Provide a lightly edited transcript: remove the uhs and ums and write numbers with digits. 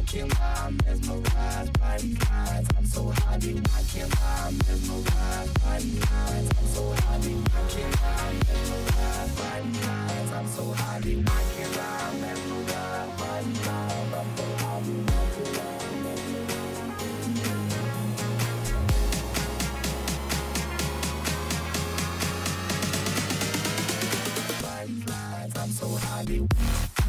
can't lie, I'm mesmerized by these eyes. I'm so high, I can't lie, I'm mesmerized by these eyes. I'm so high, I can't lie, I'm mesmerized by these eyes. I'm so high, I can't lie, I'm mesmerized by these eyes. I'm so high, I can't lie, I'm mesmerized by these eyes. I'm so high.